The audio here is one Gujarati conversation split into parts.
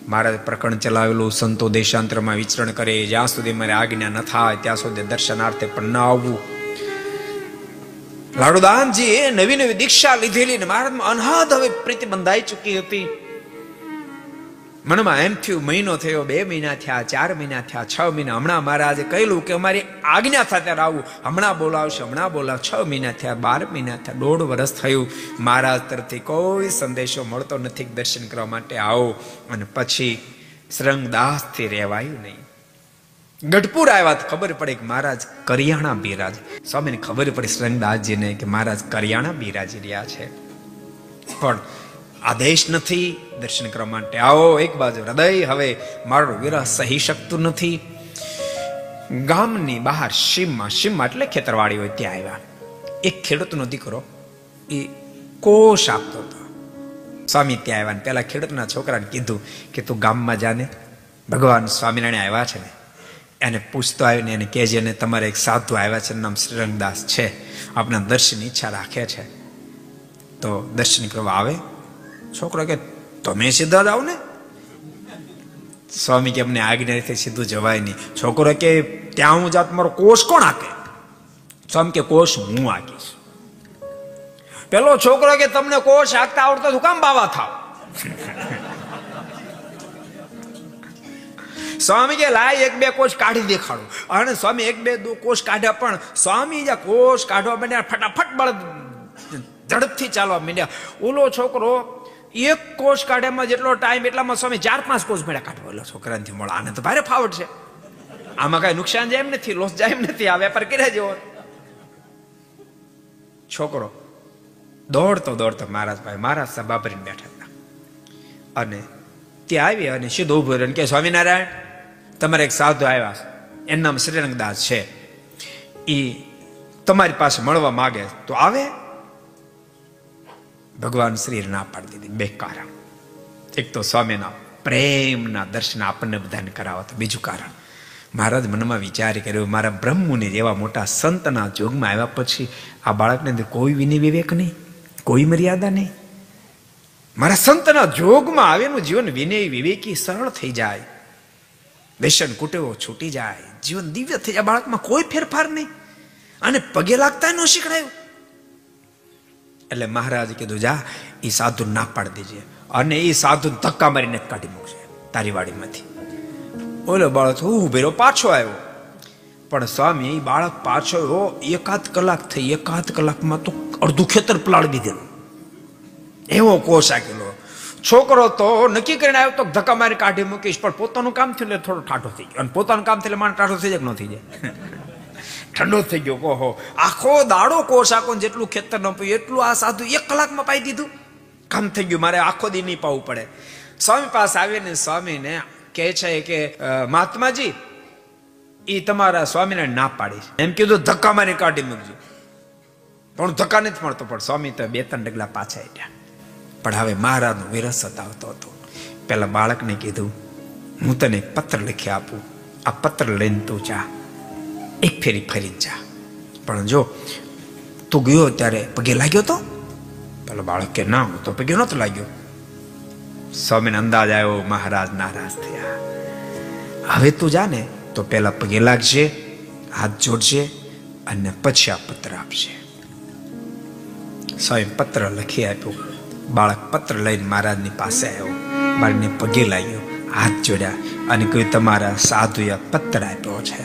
મહારાજ પ્રકરણ ચલાવેલું, સંતો દેશાંતરમાં વિચરણ કરે, જ્યાં સુધી મારી આજ્ઞા ન થાય ત્યાં સુધી દર્શનાર્થે પણ ન આવવું. લાડુદાનજી નવી નવી દીક્ષા લીધેલી ને મહારાજમાં અનહદ હવે પ્રીતિ બંધાઈ ચૂકી હતી. મનમાં એમ થયું, મહિનો થયો, 2 મહિના થયા, 4 મહિના થયા, 6 મહિના. હમણાં મહારાજે કહ્યું કે અમારી આજ્ઞા થાય ત્યારે આવું, હમણાં બોલાવશે, હમણાં બોલાવ. 6 મહિના થયા, 12 મહિના થયા, 1.5 વર્ષ થયું. મહારાજ તરફથી કોઈ સંદેશો મળતો નથી દર્શન કરવા માટે આવો. અને પછી શ્રંગદાસ થી રહેવાયું નહીં. ગઢપુર આવ્યા તો ખબર પડી કે મહારાજ કરિયાણા બિરાજ. સ્વામીને ખબર પડી શ્રંગદાસજીને કે મહારાજ કરિયાણા બિરાજી રહ્યા છે, પણ આદેશ નથી દર્શન કરવા માટે આવો. એક બાજુ હૃદય હવે મારો વિરહ સહી શકતું નથી. ગામની બહાર સીમમાં એટલે ખેતરવાડી હોય ત્યાં આવ્યા. એક ખેડૂતનો દીકરો એ કોષ આપતો હતો. સ્વામી ત્યાં આવ્યા ને પેલા ખેડૂતના છોકરાને કીધું કે તું ગામમાં જાને, ભગવાન સ્વામિનારાયણ આવ્યા છે ને એને પૂછતો આવીને એને કહેજે, ને તમારે એક સાધુ આવ્યા છે, નામ શ્રીરંગદાસ છે, આપણા દર્શનની ઈચ્છા રાખે છે, તો દર્શન કરવા આવે. છોકરો કે તમે સીધા જાઓ ને. સ્વામી કે અમને આજ્ઞા રીતે સીધું જવાય નહીં. છોકરો કે ત્યાં હું જાત મારો કોષ કોણ હાકે? સ્વામી કે કોષ હું હાકીશ. પેલો છોકરો કે તમને કોષ હાકતા આવડતો તો કામ બાવા થાવ? સ્વામી કે લાય 1-2 કોષ કાઢી દેખાડો. અને સ્વામી 1-2 કોષ કાઢ્યા, પણ સ્વામી જ્યાં કોષ કાઢવા માંડ્યા ફટાફટ બળદ ઝડપથી ચાલવા માંડ્યા. ઓલો છોકરો 1 કોષ કાઢ્યામાં જેટલો ટાઈમ એટલામાં સ્વામી 4-5 કોષ મેળા કાઢવા. ઓલો છોકરાથી મળે, આને તો ભારે ફાવટ છે, આમાં કઈ નુકસાન જાય એમ નથી, લોસ જાય એમ નથી, આ વેપાર કર્યા જેવો. છોકરો દોડતો મહારાજ સભા ભરીને બેઠા હતા. અને ત્યાં આવી અને સીધો ઉભો રહ્યો કે સ્વામિનારાયણ તમારે એક સાધુ આવ્યા, એનું નામ શ્રીરંગદાસ છે, એ તમારી પાસે મળવા માગે તો આવે. ભગવાન શ્રી ના પાડી દીધી. 2 કારણ. એક તો સ્વામીના પ્રેમના દર્શન આપણને બધાને કરાવતા. બીજું કારણ, મહારાજ મનમાં વિચાર કર્યો, મારા બ્રહ્મુનિ જેવા મોટા સંતના જોગમાં આવ્યા પછી આ બાળકને અંદર કોઈ વિનય વિવેક નહીં, કોઈ મર્યાદા નહીં. મારા સંતના જોગમાં આવેલું જીવન વિનય વિવેકી સરળ થઈ જાય, વ્યસન કુટેવો છૂટી જાય, જીવન દિવ્ય થઈ જાય. બાળકમાં કોઈ ફેરફાર નહીં, અને પગે લાગતા ન શીખડાયું. એટલે મહારાજે કીધું જા એ સાધુ ના પાડી દેજે, અને એ સાધુ ધક્કા મારીને કાઢી મૂકશે તારી વાડીમાંથી. ઓલો બાળક ઉભેરો પાછો આવ્યો, પણ સ્વામી એ બાળક પાછો આવ્યો 1-8 કલાક થઈ. 1-8 કલાકમાં તો અડધું ખેતર પલાળી દીધેલું, એવો કોષ આકેલો. છોકરો તો નક્કી કરીને આવ્યો તો ધક્કા મારી કાઢી મૂકીશ, પણ પોતાનું કામ થયું એટલે થોડો ઠાઠો થઈ ગયો. અને પોતાનું કામ થયું માણસ ઠાઠો થઈ જાય કે ન થઈ જાય? ઠંડો થઈ ગયો. ઓહો, આખો દાડો કોષ આખો જેટલું ખેતર ન પીયું એટલું આ સાધુ 1 કલાકમાં પાઈ દીધું. કામ થઈ ગયું, મારે આખો દી નહીં પાવું પડે. સ્વામી પાસે આવીને સ્વામીને કહે છે કે મહાત્માજી એ તમારા સ્વામીને ના પાડી, એમ કીધું ધક્કા મારી કાઢી મૂકજો. પણ ધક્કા નથી મળતો. પણ સ્વામી તો 2-3 ડગલા પાછા આવ્યા. પણ હવે મહારાજનો વિરહ સતાવતો હતો. પેલા બાળકને કીધું હું તને એક પત્ર લખી આપું, આ પત્ર લઈને તું જા, એક ફેરી ફરીને જા. પણ જો તું ગયો ત્યારે પગે લાગ્યો તો? પેલો બાળક કે ના, હું તો પગે નહોતો લાગ્યો. સ્વામીને અંદાજ આવ્યો, મહારાજ નારાજ થયા. હવે તું જા ને તો પેલા પગે લાગશે, હાથ જોડશે, અને પછી આ પત્ર આપશે. સ્વામી પત્ર લખી આપ્યું. બાળક પત્ર લઈને મહારાજની પાસે આવ્યો, મારીને પગે લાગ્યો, હાથ જોડ્યા, અને કહ્યું તમારા સાધુએ પત્ર આપ્યો છે.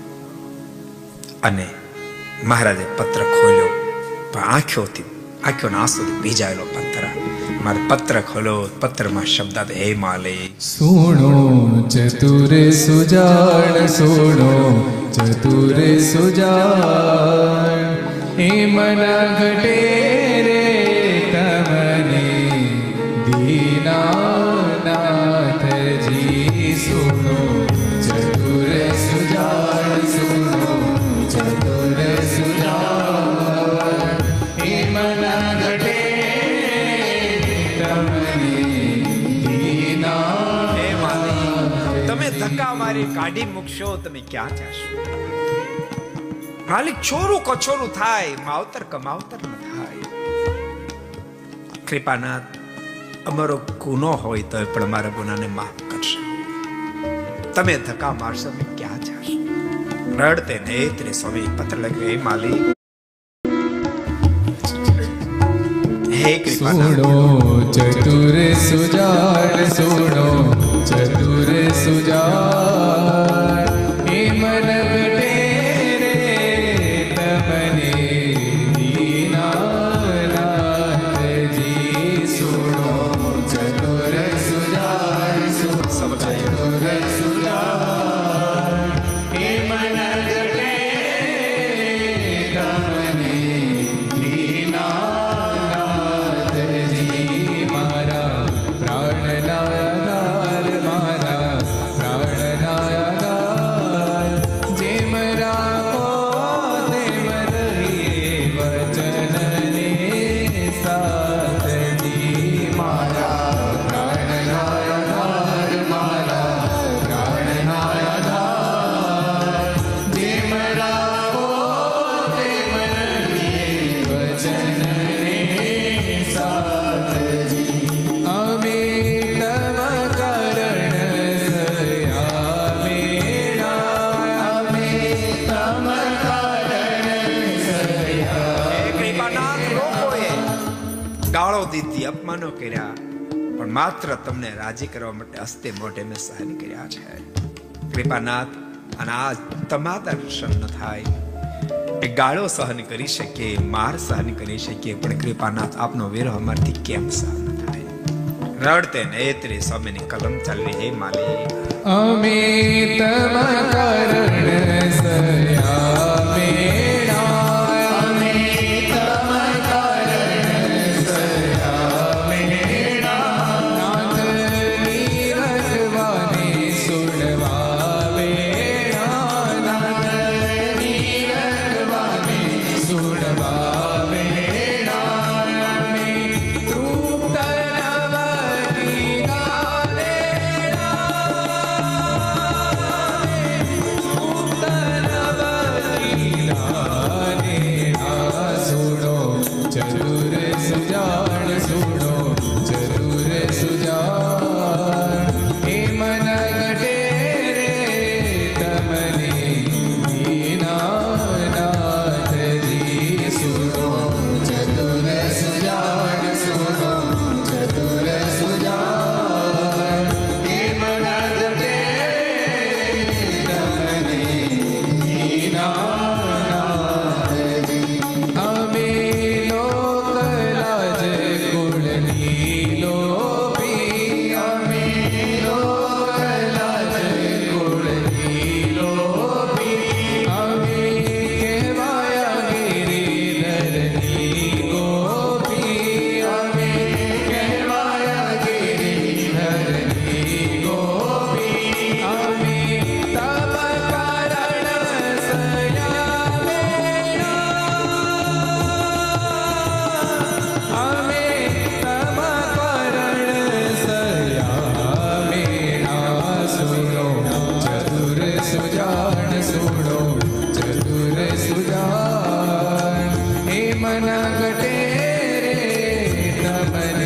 અને મહારાજે પત્ર ખોલ્યો, પણ આંખોના આંસુથી ભીજાયેલો પત્ર. મારે પત્ર ખોલ્યો, પત્રમાં શબ્દ હતા, હે માલે સુણો ચતુરે સુજાણ, સુણો ચતુરે સુજાણ, હે મના ઘટે રે તમને દીનાનાથજી. સુણો ચતુરે સુજાણ, સુણો ચતુરે સુજાણ, હે મના ઘટે તમે ધક્કા મારી કાઢી મૂકશો, તમે ક્યાં જશો? માલિક ચોરું કચોરું થાય, માવતર કમાવતર ન થાય. કૃપાનાથ, અમારો ગુનો હોય તો પણ અમારા ગુનાને માફ કરો. છૂટશે. તમે ધક્કા મારશો અમે ક્યાં જશો? રડતે નેત્રે સ્વામી પત્ર લખ્યો, હે માલિક, હે કૃપાનાથ, સુણો ચતુર સુજાણ, સુણો ચતુર સુજાણ, હે મન ઘટે રે તમને દીનાનાથજી. સુણો ચતુર સુજાણ, સુણો ચતુર સુજાણ, હે મન ઘટે તમને દીનાનાથજી. મારા પ્રાણના આધાર, મારા પ્રાણના આધાર, જેમ રાખો તેમ રહીએ વચનને સાથજી. મારા પ્રાણના આધાર, મારા પ્રાણના આધાર, જેમ રાખો તેમ રહીએ વચનને સાથજી. અમે તમ કરણ સયા મેળા, અમે તમ કરણ સયા. હે કૃપાનાથ, લોકોએ ગાળો દીધી, અપમાનો કર્યા, પણ માત્ર તમને રાજી કરવા માટે હસ્તે મોઢે મેં સહન કર્યા છે. કૃપાનાથ, અને આજ તમારા દર્શન ન થાય, એ ગાળો સહન કરી શકીએ, માર સહન કરી શકીએ, પણ કૃપાનાથ આપનો વિરહ અમારથી કેમ સહન થાય? રડતે નેત્રે સ્વામીની કલમ ચાલી, હે માલિક, અમે તમ કરણ સયા મેળા, અમે તમ કરણ સયા મેળા, નાથની રખવાને સુણવા વેળા, નાથની રખવાને સુણવા વેળા, અમે તૃપ્ત નવકી સુણો ચતુર સુજાણ, સુણો ચતુર સુજાણ, હે મન ઘટે રે તમને દીનાનાથજી. સુણો ચતુર સુજાણ, સુણો ચતુર સુજાણ, હે મન ઘટે તમને દીનાનાથજી. અમે લોકલાજ કુળની લોભી, અમે લોકલાજ કુળની લોભી, અમે કહેવાયા ગિરિધરની ગોપી, અમે કહેવાયા ગિરિધરની ગોપી, અમે તમ કારણ સયા મેળા, અમે તમ કારણ સયા મેળા. સુણો ચતુર સુજાણ, સુણો ચતુર સુજાણ, હે મન ઘટે રે તમને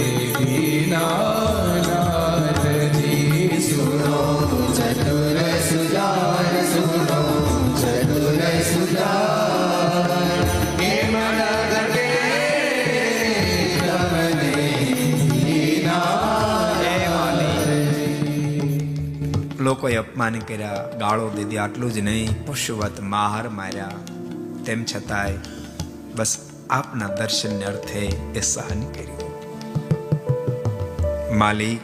દીનાનાથજી. સુણો ચતુર સુજાણ, સુણો ચતુર સુજાણ, હે મન ઘટે તમને દીનાનાથજી. લોકોએ અપમાન કર્યા, ગાળો દીધી, આટલું જ નહીં, પશુવત માર માર્યા, તેમ છતાંય બસ આપના દર્શનને અર્થે એ સહન કર્યું. માલિક,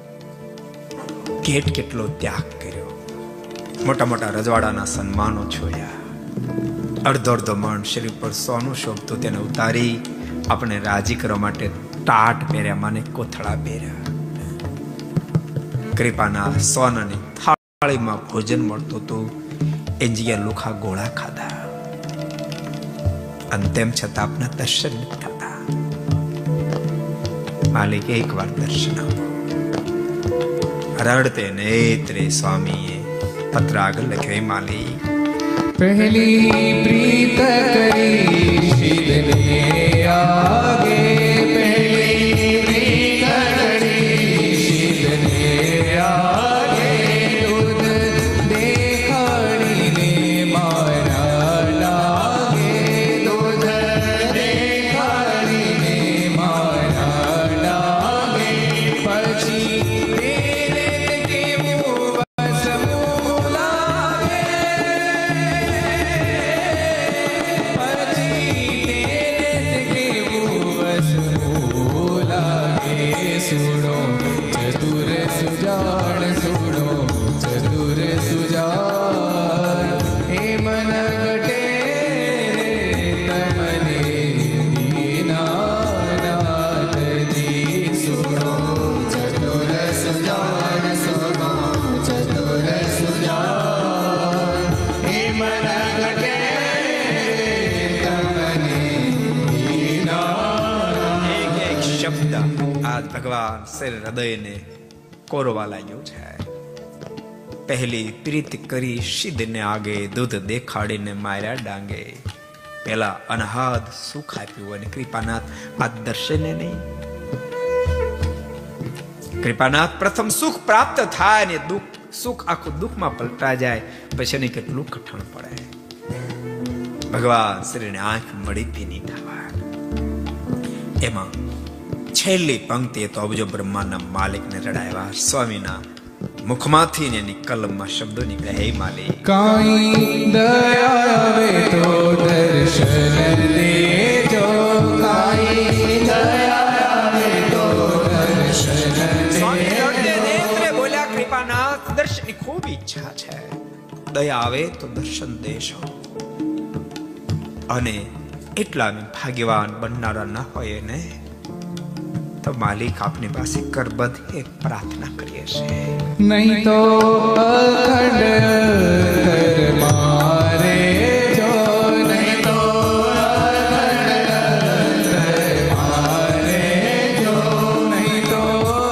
કેટલો ત્યાગ કર્યો, મોટા મોટા રજવાડાના સન્માનો છોડ્યા, અડધો મણ શરીર પર સોનું શોભતું તેને ઉતારી આપણે રાજી કરવા માટે ટાટ પહેર્યા, માને કોથળા પહેર્યા. કૃપાના સોનાની થાળીમાં ભોજન મળતું હતું, એ જગ્યાએ લુખા ગોળા ખાધા, અને તેમ છતાં આપના દર્શન નથી થતા. માલિક, એક વાર દર્શન આપો. રડતે નેત્રે સ્વામીએ પત્ર આગળ લખ્યો, હે માલિક, પહેલી પ્રીત કરી શિદને આગે, પહેલી પ્રીત કરી શિદને આગે. સુજાણ સુણો ચતુર સુજાણ હે મન ઘટે તમને દીનાનાથજી સુણો ચતુર સુજાણ સુણો ચતુર સુજાણ હે મન ઘટે શબ્દ આજ ભગવાન શ્રી હૃદયને કોરવા લાગ્યો છે. પહેલી પ્રીત કરી સિદ્ધને આગે દૂધ દેખાડીને માર્યા ડાંગે. પેલા અનહદ સુખ આપ્યું અને કૃપાનાથ આ દર્શને નહીં. કૃપાનાથ પ્રથમ સુખ પ્રાપ્ત થાય ને દુઃખ સુખ આખું દુઃખમાં પલટા જાય પછી એને કેટલું કઠણ પડે. ભગવાન શ્રીને આંખ મળી ભીની થવા. એમાં છેલ્લી પંક્તિ તો અબજો બ્રહ્માના માલિકને રડાવ્યા. સ્વામીના મુખમાંથી ને એની કલમમાં શબ્દો નીકળ્યા, હે માલિક કાઈ દયા આવે તો દર્શન દેજો, કાઈ દયા આવે તો દર્શન સ્વામી નેત્રે બોલ્યા, કૃપાનાથ દર્શનની ખૂબ ઈચ્છા છે, દયા આવે તો દર્શન દેશો. અને એટલા ભાગ્યવાન બનનારા ના હોય ને તો માલિક આપની પાસે કરબદ્ધ એક પ્રાર્થના કરીએ છીએ. નહીં તો અખંડ કર મારે જો, નહીં તો અખંડ કર મારે જો, નહીં તો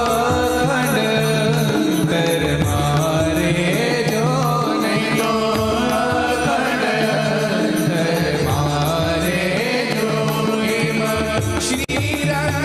અખંડ કર મારે જો, નહીં તો અખંડ કર મારે જો. એમ શ્રી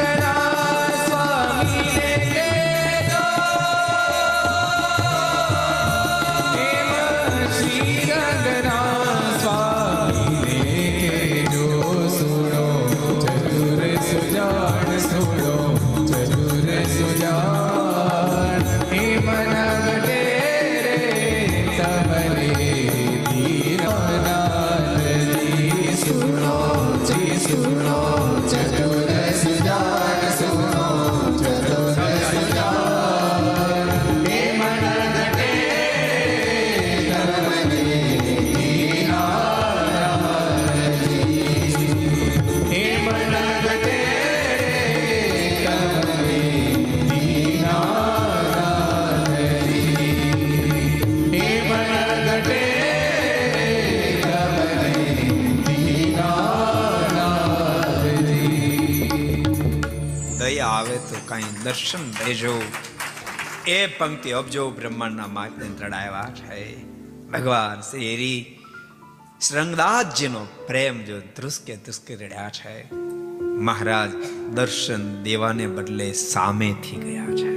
દર્શન દેજો. એ પંક્તિ અબજો બ્રહ્માંડના માર્ગને રડાવ્યા છે. ભગવાન શ્રી હરિ શ્રંગદાસજીનો પ્રેમ જો ધ્રુસકે ધ્રુસકે રડ્યા છે. મહારાજ દર્શન દેવાને બદલે સામેથી ગયા છે.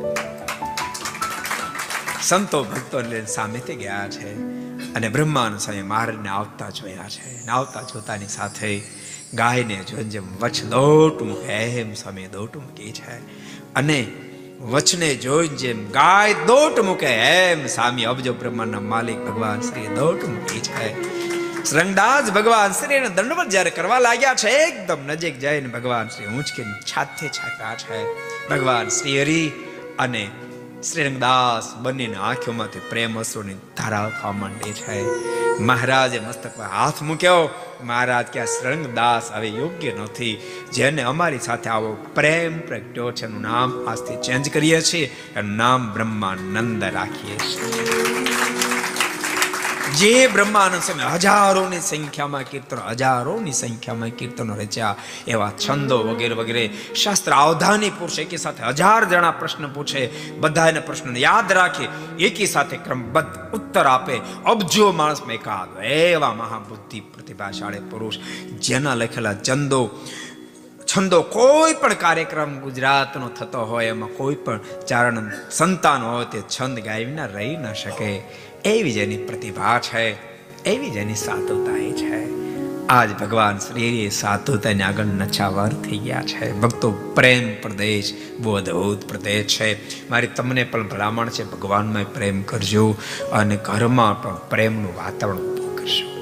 સંતો ભક્તો સામેથી ગયા છે અને બ્રહ્માનંદ સ્વામી મહારાજને આવતા જોયા છે. આવતા જોતાની સાથે ગાયને જોઈને જેમ વચ દોટ મૂકે એમ સ્વામી દોટ મૂકી છે. અને વચને જોઈને જેમ ગાય દોટ મૂકે એમ સ્વામી અબજો બ્રહ્માંડના માલિક ભગવાન શ્રી દોટ મૂકી છે. શ્રંગદાસ ભગવાન શ્રીને દંડવત જ્યારે કરવા લાગ્યા છે, એકદમ નજીક જઈને ભગવાન શ્રી ઊંચકીને છાતે છાપ્યા છે. ભગવાન શ્રી હરિ અને શ્રીરંગદાસ બંનેની આંખોમાંથી પ્રેમ અશ્રુની ધારા થવા માંડી છે. મહારાજે મસ્તક પર હાથ મૂક્યો. મહારાજ કે શ્રીરંગદાસ હવે યોગ્ય નથી, જેને અમારી સાથે આવો પ્રેમ પ્રગટ્યો છે એનું નામ આજથી ચેન્જ કરીએ છીએ, એનું નામ બ્રહ્માનંદ રાખીએ છીએ. જે બ્રહ્માનંદ સ્વામી હજારોની સંખ્યામાં કીર્તનો રચ્યા, એવા છંદો વગેરે વગેરે શાસ્ત્ર અવધાની પુરુષ એકી સાથે 1000 જણા પ્રશ્ન પૂછે, બધાને પ્રશ્નને યાદ રાખે, એકી સાથે ક્રમબદ્ધ ઉત્તર આપે, અબજો માણસમાં એકાદ એવા મહાબુદ્ધિ પ્રતિભાશાળી પુરુષ, જેના લખેલા છંદો કોઈ પણ કાર્યક્રમ ગુજરાતનો થતો હોય એમાં કોઈ પણ ચારણ સંતાન હોય તે છંદ ગાય રહી ન શકે. એવી જેની પ્રતિભા છે, એવી જેની સાધુતા છે. આજ ભગવાન શ્રી સાધુતાને આગળ નચાવર થઈ ગયા છે. ભક્તો પ્રેમ પ્રદેશ બહુ અદભુત પ્રદેશ છે. મારી તમને પણ ભલામણ છે, ભગવાનમાં પ્રેમ કરજો અને ઘરમાં પણ પ્રેમનું વાતાવરણ ઊભું કરજો.